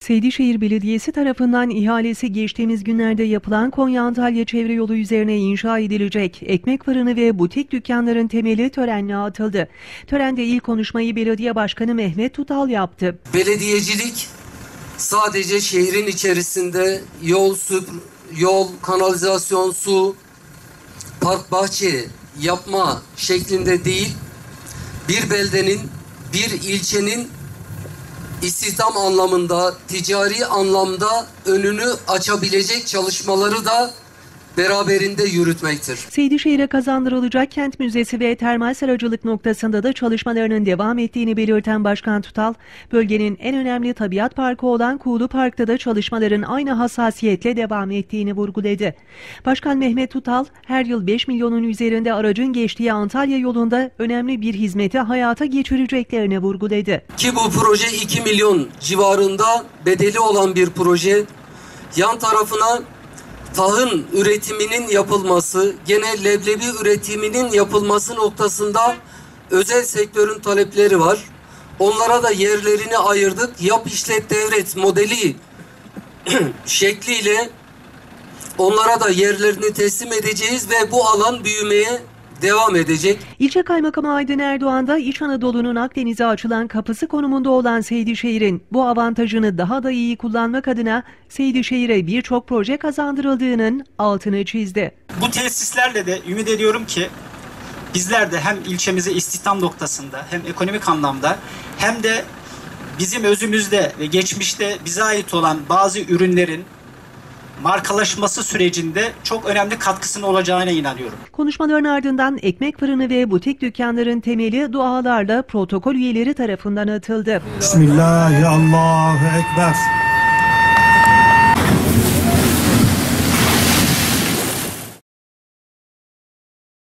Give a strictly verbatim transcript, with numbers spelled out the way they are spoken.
Seydişehir Belediyesi tarafından ihalesi geçtiğimiz günlerde yapılan Konya-Antalya çevre yolu üzerine inşa edilecek ekmek fırını ve butik dükkanların temeli törenle atıldı. Törende ilk konuşmayı Belediye Başkanı Mehmet Tutal yaptı. Belediyecilik sadece şehrin içerisinde yol, su, yol, kanalizasyon, su, park, bahçe yapma şeklinde değil, bir beldenin, bir ilçenin İstihdam anlamında, ticari anlamda önünü açabilecek çalışmaları da beraberinde yürütmektir. Seydişehir'e kazandırılacak kent müzesi ve termal seracılık noktasında da çalışmalarının devam ettiğini belirten Başkan Tutal, bölgenin en önemli tabiat parkı olan Kuğulu Park'ta da çalışmaların aynı hassasiyetle devam ettiğini vurguladı. Başkan Mehmet Tutal, her yıl beş milyonun üzerinde aracın geçtiği Antalya yolunda önemli bir hizmeti hayata geçireceklerini vurguladı. Ki bu proje iki milyon civarında bedeli olan bir proje. Yan tarafına tahıl üretiminin yapılması, gene leblebi üretiminin yapılması noktasında özel sektörün talepleri var. Onlara da yerlerini ayırdık. Yap işlet devret modeli şekliyle onlara da yerlerini teslim edeceğiz ve bu alan büyümeye devam edecek. İlçe Kaymakamı Aydın Erdoğan da İç Anadolu'nun Akdeniz'e açılan kapısı konumunda olan Seydişehir'in bu avantajını daha da iyi kullanmak adına Seydişehir'e birçok proje kazandırıldığının altını çizdi. Bu tesislerle de ümit ediyorum ki bizler de hem ilçemize istihdam noktasında hem ekonomik anlamda hem de bizim özümüzde ve geçmişte bize ait olan bazı ürünlerin markalaşması sürecinde çok önemli katkısının olacağına inanıyorum. Konuşmaların ardından ekmek fırını ve butik dükkanların temeli dualarla protokol üyeleri tarafından atıldı. Bismillahirrahmanirrahim. Allahu Ekber.